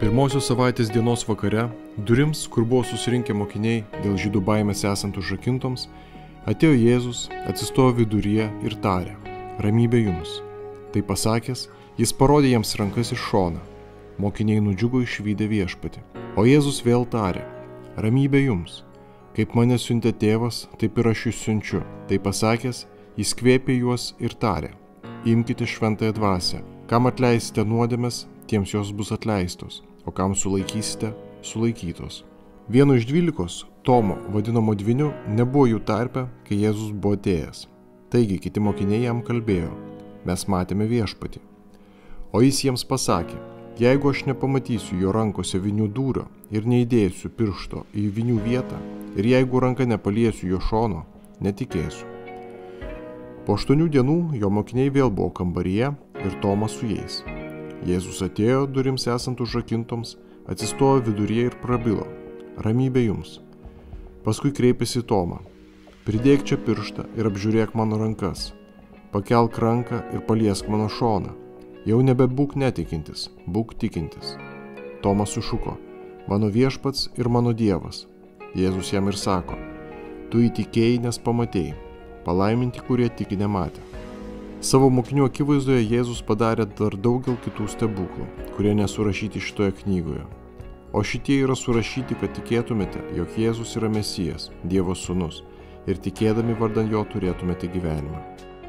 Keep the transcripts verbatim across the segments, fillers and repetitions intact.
Pirmosios savaitės dienos vakare, durims, kur buvo susirinkę mokiniai dėl žydų baimės esant užrakintoms, atėjo Jėzus, atsistojo viduryje ir tarė: ramybė jums. Tai pasakęs, jis parodė jiems rankas iš šoną. Mokiniai nudžiugo išvydę viešpatį. O Jėzus vėl tarė: ramybė jums. Kaip mane siuntė tėvas, taip ir aš jūs siunčiu. Tai pasakęs, jis kvėpė juos ir tarė: imkite šventąją dvasią. Kam atleisite nuodėmes, tiems jos bus atleistos, o kam sulaikysite, sulaikytos. Vieno iš dvylikos, Tomo, vadinamo dvyniu, nebuvo jų tarpe, kai Jėzus buvo atėjęs. Taigi kiti mokiniai jam kalbėjo: mes matėme viešpatį. O jis jiems pasakė: jeigu aš nepamatysiu jo rankose vinių dūrio ir neįdėsiu piršto į vinių vietą, ir jeigu ranka nepaliesiu jo šono, netikėsiu. Po aštuonių dienų jo mokiniai vėl buvo kambaryje ir Tomas su jais. Jėzus atėjo durims esant užrakintoms, atsistojo viduryje ir prabilo: ramybė jums. Paskui kreipėsi į Tomą: pridėk čia pirštą ir apžiūrėk mano rankas. Pakelk ranką ir paliesk mano šoną. Jau nebebūk netikintis, būk tikintis. Tomas sušuko: mano viešpats ir mano Dievas. Jėzus jam ir sako: tu įtikėjai, nes pamatėjai. Palaiminti, kurie tiki nematę. Savo mokinių akivaizdoje Jėzus padarė dar daugel kitų stebuklų, kurie nesurašyti šitoje knygoje. O šitie yra surašyti, kad tikėtumėte, jog Jėzus yra Mesijas, Dievo sūnus, ir tikėdami vardan jo turėtumėte gyvenimą.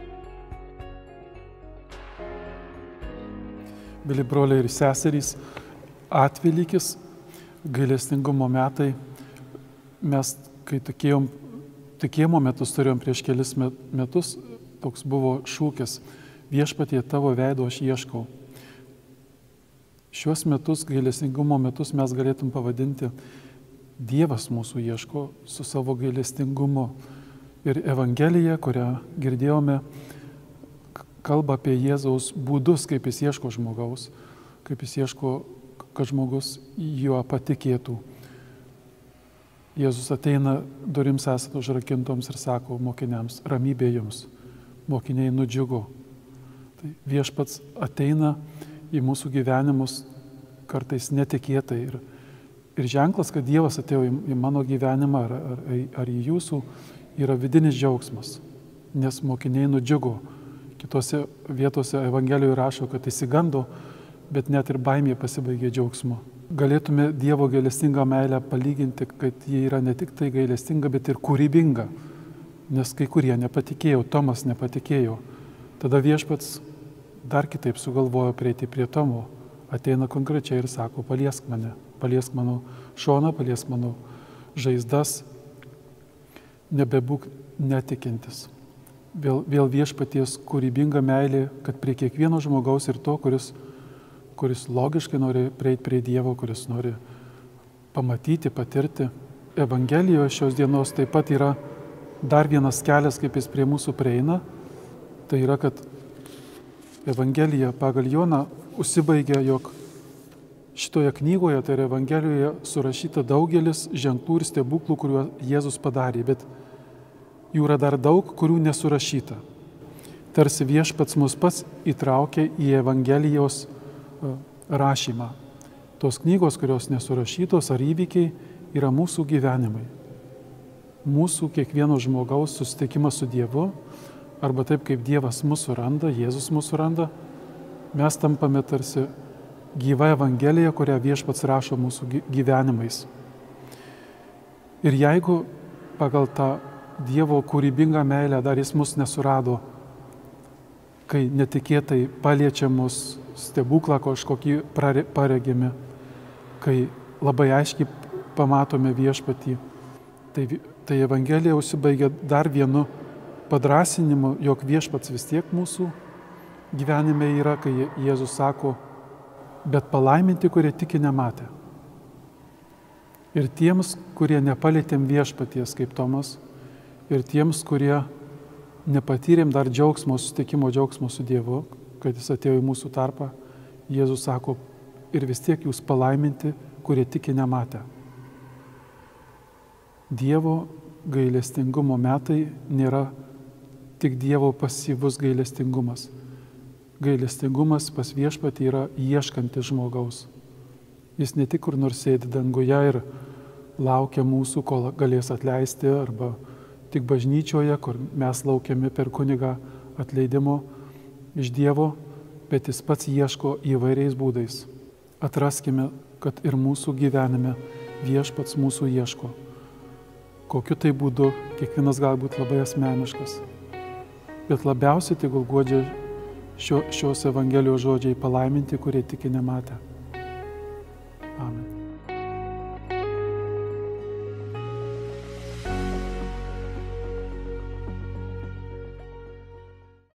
Mėly broliai ir seserys, atvelykis, gailestingumo metai. Mes, kai tikėjom, tikėjimo metus turėjom prieš kelis metus, toks buvo šūkis: viešpatie, tavo veido aš ieškau. Šiuos metus, gailestingumo metus, mes galėtum pavadinti Dievas mūsų ieško su savo gailestingumu. Ir Evangelija, kurią girdėjome, kalba apie Jėzaus būdus, kaip jis ieško žmogaus, kaip jis ieško, kad žmogus juo patikėtų. Jėzus ateina durims esant užrakintoms ir sako mokiniams: ramybė jums. Mokiniai nudžiugo. Tai viešpats ateina į mūsų gyvenimus kartais netikėtai. Ir, ir ženklas, kad Dievas atėjo į, į mano gyvenimą ar, ar, ar į jūsų, yra vidinis džiaugsmas. Nes mokiniai nudžiugo. Kitose vietose Evangelijoje rašo, kad išsigando, bet net ir baimė pasibaigė džiaugsmu. Galėtume Dievo gailestingą meilę palyginti, kad ji yra ne tik tai gailestinga, bet ir kūrybinga. Nes kai kurie nepatikėjo, Tomas nepatikėjo. Tada viešpats dar kitaip sugalvojo prieiti prie Tomo. Ateina konkrečiai ir sako: paliesk mane, paliesk mano šoną, paliesk mano žaizdas. Nebebūk netikintis. Vėl, vėl viešpaties kūrybinga meilė, kad prie kiekvieno žmogaus ir to, kuris, kuris logiškai nori prieiti prie Dievo, kuris nori pamatyti, patirti. Evangelijoje šios dienos taip pat yra dar vienas kelias, kaip jis prie mūsų prieina. Tai yra, kad Evangelija pagal Joną užsibaigia, jog šitoje knygoje, tai yra Evangelijoje, surašyta daugelis ženklų ir stebuklų, kuriuo Jėzus padarė, bet jų yra dar daug, kurių nesurašyta. Tarsi viešpats mus pats įtraukė į Evangelijos rašymą. Tos knygos, kurios nesurašytos ar įvykiai, yra mūsų gyvenimai. Mūsų kiekvieno žmogaus susitikimas su Dievu, arba taip kaip Dievas mūsų randa, Jėzus mūsų randa, mes tampame tarsi gyva Evangelija, kurią viešpats rašo mūsų gyvenimais. Ir jeigu pagal tą Dievo kūrybingą meilę dar jis mus nesurado, kai netikėtai paliečiamus stebuklą kažkokį paregime, kai labai aiškiai pamatome viešpatį, tai Tai Evangelija užsibaigia dar vienu padrąsinimu, jog viešpats vis tiek mūsų gyvenime yra, kai Jėzus sako: bet palaiminti, kurie tiki nematę. Ir tiems, kurie nepalietėm viešpaties kaip Tomas, ir tiems, kurie nepatyrėm dar džiaugsmo, susitikimo džiaugsmo su Dievu, kad jis atėjo į mūsų tarpą, Jėzus sako: ir vis tiek jūs palaiminti, kurie tiki nematę. Dievo gailestingumo metai nėra tik Dievo pasyvus gailestingumas. Gailestingumas pas viešpatį yra ieškantis žmogaus. Jis ne tik kur nors sėdi danguje ir laukia mūsų, kol galės atleisti, arba tik bažnyčioje, kur mes laukiami per kunigą atleidimo iš Dievo, bet jis pats ieško įvairiais būdais. Atraskime, kad ir mūsų gyvenime viešpats mūsų ieško. Kokiu tai būdu, kiekvienas galbūt labai asmeniškas. Bet labiausiai tegul guodžia šio, šios Evangelijos žodžiai palaiminti, kurie tiki nematę. Amen.